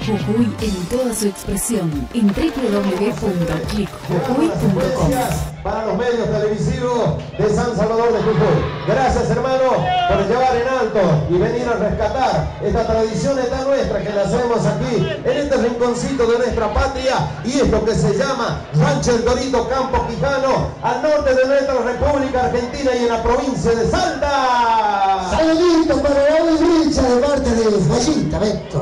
Jujuy en toda su expresión en www.clickjujuy.com. Para los medios televisivos de San Salvador de Jujuy. Gracias, hermano, por llevar en alto y venir a rescatar esta tradición tan nuestra que la hacemos aquí en este rinconcito de nuestra patria, y es lo que se llama Rancho El Dorito, Campo Quijano, al norte de nuestra República Argentina y en la provincia de Salta. Saluditos para la derecha de parte de Fallita, Beto.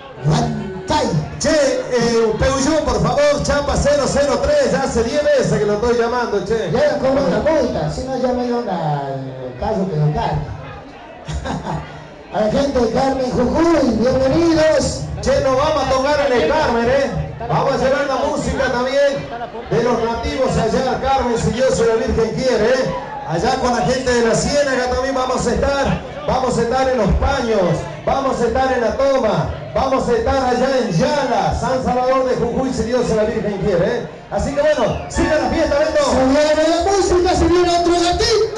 Che, Peugeot, por favor, Chapa 003, ya hace 10 veces que lo estoy llamando, che. Ya le cobró una multa, si no ya me dio el caso que don Carmen. A la gente de Carmen, Jujuy, bienvenidos. Che, nos vamos a tocar en el Carmen, Vamos a llevar la música también de los nativos allá al Carmen, si Dios y la Virgen quiere, Allá con la gente de la Ciénaga también vamos a estar en Los Paños, vamos a estar en La Toma, vamos a estar allá en Yala, San Salvador de Jujuy, si Dios y la Virgen quiere, Así que bueno, siga la fiesta, Beto. Se viene la música, se viene otro gatito.